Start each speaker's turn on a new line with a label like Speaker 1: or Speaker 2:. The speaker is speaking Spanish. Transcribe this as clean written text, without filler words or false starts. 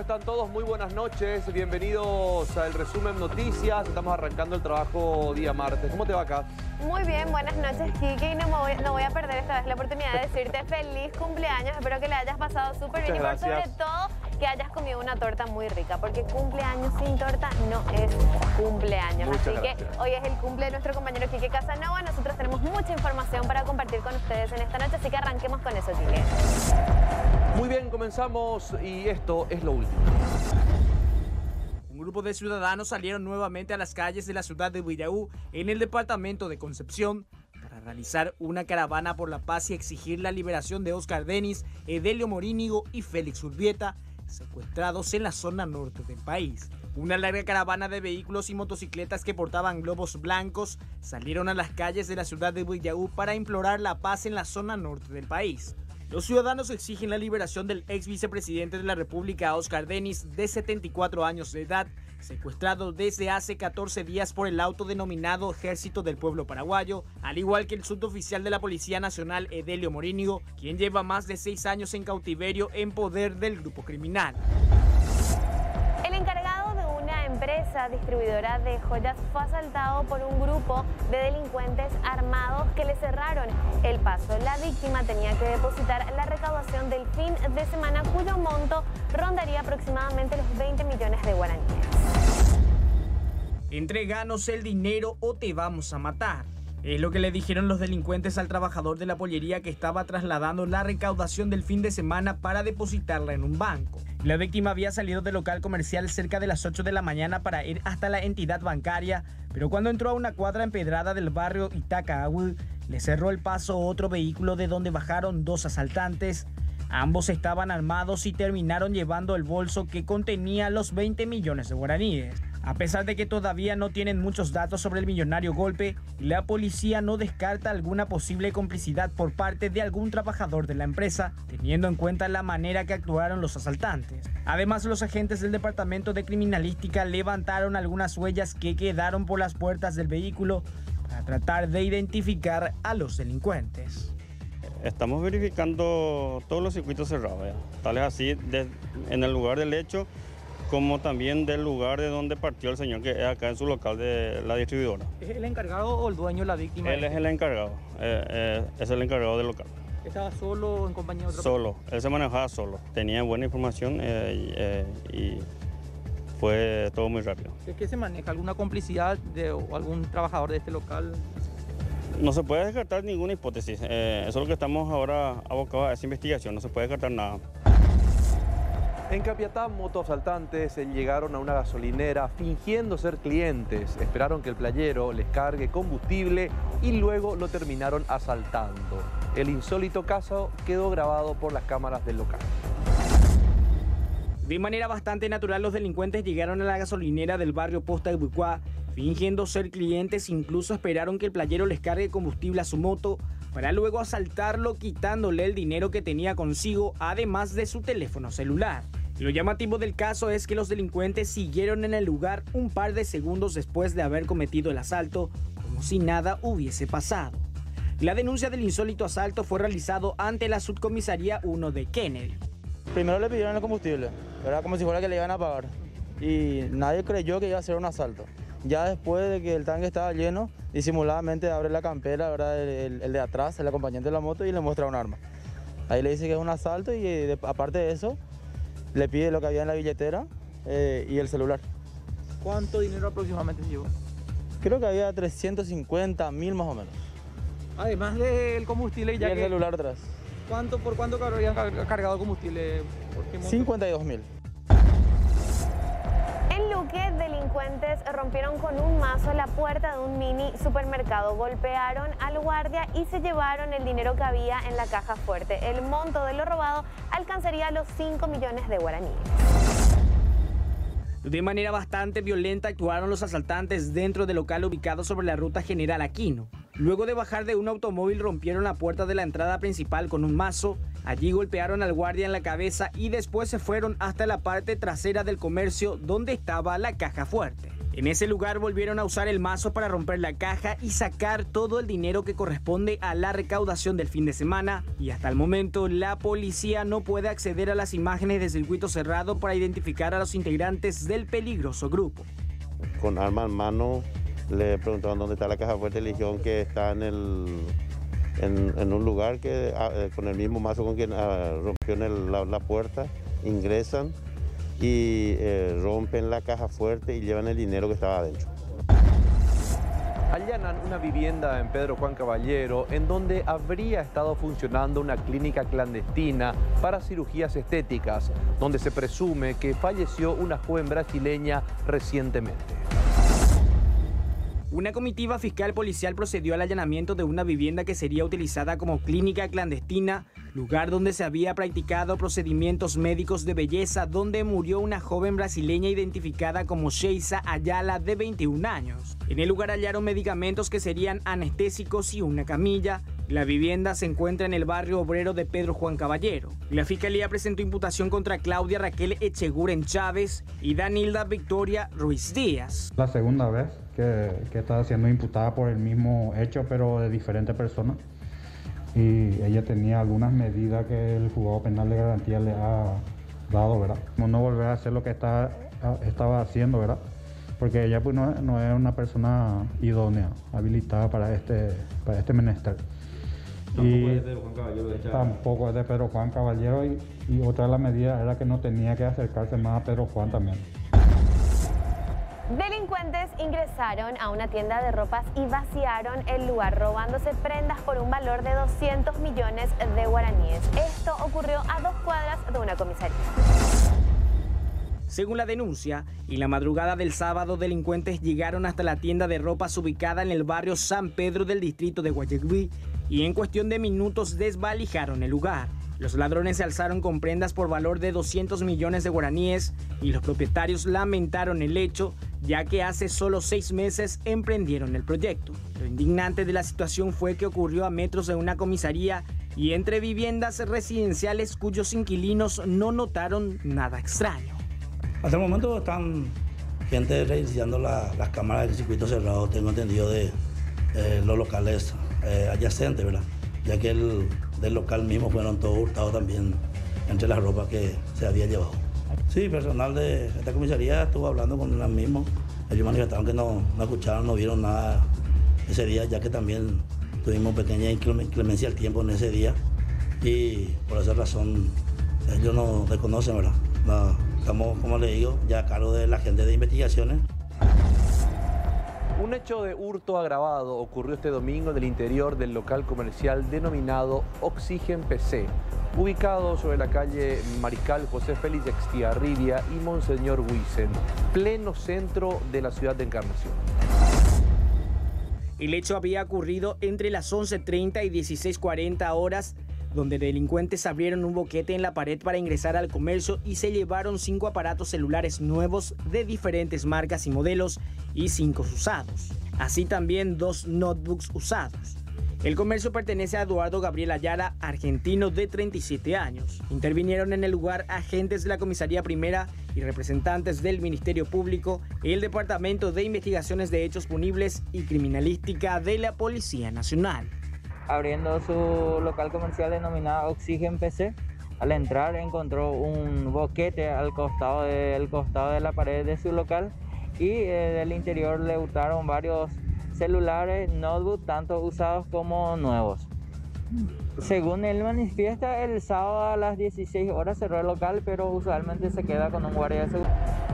Speaker 1: están todos? Muy buenas noches, bienvenidos al Resumen Noticias. Estamos arrancando el trabajo día martes. ¿Cómo te va acá?
Speaker 2: Muy bien, buenas noches, Kike, y no voy a perder esta vez la oportunidad de decirte feliz cumpleaños. Espero que le hayas pasado súper bien y por sobre todo que hayas comido una torta muy rica, porque cumpleaños sin torta no es cumpleaños. Así que hoy es el cumple de nuestro compañero Kike Casanova. Nosotros tenemos mucha información para compartir con ustedes en esta noche, así que arranquemos con eso, Kike.
Speaker 1: Muy bien, comenzamos y esto es lo último.
Speaker 3: Un grupo de ciudadanos salieron nuevamente a las calles de la ciudad de Villaú, en el departamento de Concepción, para realizar una caravana por la paz y exigir la liberación de Oscar Denis, Edelio Morínigo y Félix Urbieta, secuestrados en la zona norte del país. Una larga caravana de vehículos y motocicletas que portaban globos blancos salieron a las calles de la ciudad de Villaú para implorar la paz en la zona norte del país. Los ciudadanos exigen la liberación del ex vicepresidente de la República, Oscar Denis, de 74 años de edad, secuestrado desde hace 14 días por el autodenominado Ejército del Pueblo Paraguayo, al igual que el suboficial de la Policía Nacional, Edelio Morínigo, quien lleva más de 6 años en cautiverio en poder del grupo criminal.
Speaker 2: El encargado de una empresa distribuidora de joyas fue asaltado por un grupo de delincuentes armados que le cerraron el paso. La víctima tenía que depositar la recaudación del fin de semana, cuyo monto rondaría aproximadamente los 20 millones de guaraníes.
Speaker 3: Entréganos el dinero o te vamos a matar. Es lo que le dijeron los delincuentes al trabajador de la pollería que estaba trasladando la recaudación del fin de semana para depositarla en un banco. La víctima había salido del local comercial cerca de las 8 de la mañana para ir hasta la entidad bancaria, pero cuando entró a una cuadra empedrada del barrio Itacahui, le cerró el paso otro vehículo de donde bajaron 2 asaltantes. Ambos estaban armados y terminaron llevando el bolso que contenía los 20 millones de guaraníes. A pesar de que todavía no tienen muchos datos sobre el millonario golpe, la policía no descarta alguna posible complicidad por parte de algún trabajador de la empresa, teniendo en cuenta la manera que actuaron los asaltantes. Además, los agentes del Departamento de Criminalística levantaron algunas huellas que quedaron por las puertas del vehículo para tratar de identificar a los delincuentes.
Speaker 4: Estamos verificando todos los circuitos cerrados, tales así en el lugar del hecho, como también del lugar de donde partió el señor, que es acá en su local de la distribuidora.
Speaker 3: ¿Es el encargado o el dueño de la víctima?
Speaker 4: Él es el encargado, es el encargado del local.
Speaker 3: ¿Estaba solo o en compañía de otra persona?
Speaker 4: Solo, él se manejaba solo, tenía buena información y fue todo muy rápido.
Speaker 3: ¿Es que se maneja alguna complicidad de algún trabajador de este local?
Speaker 4: No se puede descartar ninguna hipótesis, eso es lo que estamos ahora abocados a esa investigación, no se puede descartar nada.
Speaker 1: En Capiatá, motoasaltantes llegaron a una gasolinera fingiendo ser clientes. Esperaron que el playero les cargue combustible y luego lo terminaron asaltando. El insólito caso quedó grabado por las cámaras del local.
Speaker 3: De manera bastante natural, los delincuentes llegaron a la gasolinera del barrio Posta de Bucuá, fingiendo ser clientes, incluso esperaron que el playero les cargue combustible a su moto, para luego asaltarlo quitándole el dinero que tenía consigo, además de su teléfono celular. Lo llamativo del caso es que los delincuentes siguieron en el lugar un par de segundos después de haber cometido el asalto, como si nada hubiese pasado. La denuncia del insólito asalto fue realizado ante la Subcomisaría 1 de Kennedy.
Speaker 5: Primero le pidieron el combustible, era como si fuera que le iban a pagar, y nadie creyó que iba a ser un asalto. Ya después de que el tanque estaba lleno, disimuladamente abre la campera, ¿verdad? El de atrás, el acompañante de la moto, y le muestra un arma. Ahí le dice que es un asalto y aparte de eso, le pide lo que había en la billetera y el celular.
Speaker 3: ¿Cuánto dinero aproximadamente llevó?
Speaker 5: Creo que había 350.000 más o menos.
Speaker 3: Además del combustible,
Speaker 5: y el celular atrás.
Speaker 3: ¿Por cuánto habrían cargado combustible?
Speaker 5: 52.000.
Speaker 2: En Luque, delincuentes rompieron con un mazo la puerta de un mini supermercado, golpearon al guardia y se llevaron el dinero que había en la caja fuerte. El monto de lo robado alcanzaría los 5 millones de guaraníes.
Speaker 3: De manera bastante violenta actuaron los asaltantes dentro del local ubicado sobre la ruta General Aquino. Luego de bajar de un automóvil, rompieron la puerta de la entrada principal con un mazo. Allí golpearon al guardia en la cabeza y después se fueron hasta la parte trasera del comercio donde estaba la caja fuerte. En ese lugar volvieron a usar el mazo para romper la caja y sacar todo el dinero que corresponde a la recaudación del fin de semana. Y hasta el momento la policía no puede acceder a las imágenes de circuito cerrado para identificar a los integrantes del peligroso grupo.
Speaker 6: Con arma en mano le preguntaron dónde está la caja fuerte y le dijeron que está en un lugar que con el mismo mazo con quien rompió la puerta, ingresan y rompen la caja fuerte y llevan el dinero que estaba adentro.
Speaker 1: Allanan una vivienda en Pedro Juan Caballero en donde habría estado funcionando una clínica clandestina para cirugías estéticas, donde se presume que falleció una joven brasileña recientemente.
Speaker 3: Una comitiva fiscal policial procedió al allanamiento de una vivienda que sería utilizada como clínica clandestina, lugar donde se había practicado procedimientos médicos de belleza, donde murió una joven brasileña identificada como Sheisa Ayala, de 21 años. En el lugar hallaron medicamentos que serían anestésicos y una camilla. La vivienda se encuentra en el barrio obrero de Pedro Juan Caballero. La fiscalía presentó imputación contra Claudia Raquel Echeguren Chávez y Danilda Victoria Ruiz Díaz.
Speaker 7: La segunda vez que está siendo imputada por el mismo hecho, pero de diferentes personas. Y ella tenía algunas medidas que el juzgado penal de garantía le ha dado, ¿verdad? Como no volver a hacer lo que estaba haciendo, ¿verdad? Porque ella pues, no es una persona idónea, habilitada para este menester. Tampoco es de Pedro Juan Caballero y otra de las medidas era que no tenía que acercarse más a Pedro Juan también.
Speaker 2: Delincuentes ingresaron a una tienda de ropas y vaciaron el lugar, robándose prendas por un valor de 200 millones de guaraníes. Esto ocurrió a 2 cuadras de una comisaría.
Speaker 3: Según la denuncia, en la madrugada del sábado, delincuentes llegaron hasta la tienda de ropas ubicada en el barrio San Pedro del distrito de Guayaquil y en cuestión de minutos desvalijaron el lugar. Los ladrones se alzaron con prendas por valor de 200 millones de guaraníes y los propietarios lamentaron el hecho, ya que hace solo 6 meses emprendieron el proyecto. Lo indignante de la situación fue que ocurrió a metros de una comisaría y entre viviendas residenciales cuyos inquilinos no notaron nada extraño.
Speaker 8: Hasta el momento están gente reiniciando las cámaras del circuito cerrado, tengo entendido, de los locales adyacentes, ¿verdad? Ya que del local mismo fueron todos hurtados también entre las ropas que se había llevado. Sí, personal de esta comisaría estuvo hablando con ellos mismos. Ellos manifestaron que no escucharon, no vieron nada ese día, ya que también tuvimos pequeña inclemencia al tiempo en ese día. Y por esa razón ellos no reconocen, ¿verdad? No, estamos, como le digo, ya a cargo de la gente de investigaciones.
Speaker 1: Un hecho de hurto agravado ocurrió este domingo en el interior del local comercial denominado Oxygen PC, ubicado sobre la calle Mariscal José Félix Estigarribia y Monseñor Huisen, pleno centro de la ciudad de Encarnación.
Speaker 3: El hecho había ocurrido entre las 11:30 y 16:40 horas, donde delincuentes abrieron un boquete en la pared para ingresar al comercio y se llevaron 5 aparatos celulares nuevos de diferentes marcas y modelos y 5 usados. Así también 2 notebooks usados. El comercio pertenece a Eduardo Gabriel Ayala, argentino de 37 años. Intervinieron en el lugar agentes de la Comisaría Primera y representantes del Ministerio Público, el Departamento de Investigaciones de Hechos Punibles y Criminalística de la Policía Nacional.
Speaker 9: Abriendo su local comercial denominado Oxygen PC, al entrar encontró un boquete al costado de la pared de su local y del interior le hurtaron varios celulares, notebooks, tanto usados como nuevos. Según él manifiesta, el sábado a las 16 horas cerró el local, pero usualmente se queda con un guardia de seguridad.